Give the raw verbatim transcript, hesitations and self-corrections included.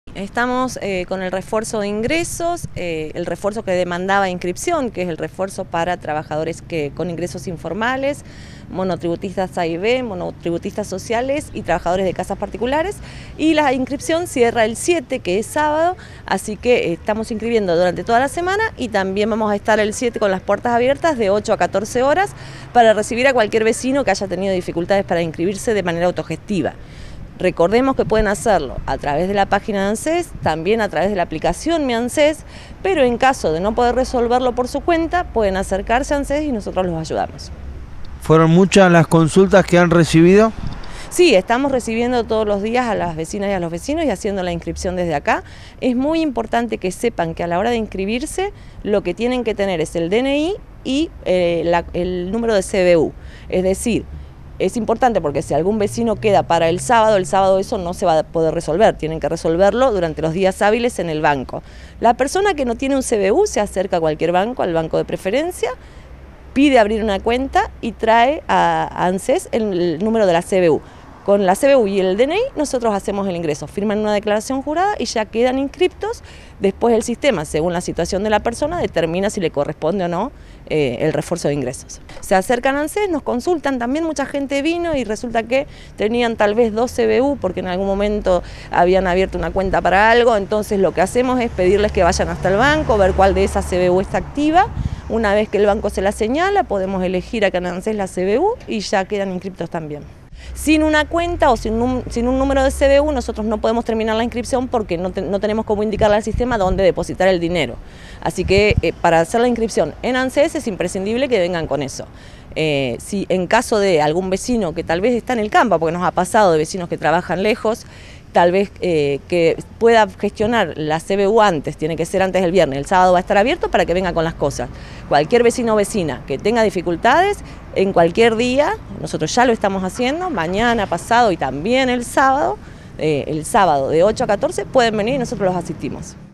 Estamos eh, con el refuerzo de ingresos, eh, el refuerzo que demandaba inscripción, que es el refuerzo para trabajadores que, con ingresos informales, monotributistas A y B, monotributistas sociales y trabajadores de casas particulares. Y la inscripción cierra el siete, que es sábado, así que eh, estamos inscribiendo durante toda la semana y también vamos a estar el siete con las puertas abiertas de ocho a catorce horas para recibir a cualquier vecino que haya tenido dificultades para inscribirse de manera autogestiva. Recordemos que pueden hacerlo a través de la página de ANSES, también a través de la aplicación Mi ANSES, pero en caso de no poder resolverlo por su cuenta, pueden acercarse a ANSES y nosotros los ayudamos. ¿Fueron muchas las consultas que han recibido? Sí, estamos recibiendo todos los días a las vecinas y a los vecinos y haciendo la inscripción desde acá. Es muy importante que sepan que a la hora de inscribirse lo que tienen que tener es el D N I y eh, la, el número de C B U, es decir, es importante porque si algún vecino queda para el sábado, el sábado eso no se va a poder resolver, tienen que resolverlo durante los días hábiles en el banco. La persona que no tiene un C B U se acerca a cualquier banco, al banco de preferencia, pide abrir una cuenta y trae a ANSES el, el número de la C B U. Con la C B U y el D N I nosotros hacemos el ingreso, firman una declaración jurada y ya quedan inscriptos. Después el sistema, según la situación de la persona, determina si le corresponde o no eh, el refuerzo de ingresos. Se acercan a ANSES, nos consultan, también mucha gente vino y resulta que tenían tal vez dos C B U porque en algún momento habían abierto una cuenta para algo, entonces lo que hacemos es pedirles que vayan hasta el banco, ver cuál de esas C B U está activa. Una vez que el banco se la señala, podemos elegir acá en ANSES la C B U y ya quedan inscriptos también. Sin una cuenta o sin un, sin un número de C B U nosotros no podemos terminar la inscripción porque no, te, no tenemos cómo indicarle al sistema dónde depositar el dinero. Así que eh, para hacer la inscripción en ANSES es imprescindible que vengan con eso. Eh, si en caso de algún vecino que tal vez está en el campo, porque nos ha pasado de vecinos que trabajan lejos, tal vez eh, que pueda gestionar la C B U antes, tiene que ser antes del viernes, el sábado va a estar abierto para que venga con las cosas. Cualquier vecino o vecina que tenga dificultades, en cualquier día, nosotros ya lo estamos haciendo, mañana, pasado y también el sábado, eh, el sábado de ocho a catorce pueden venir y nosotros los asistimos.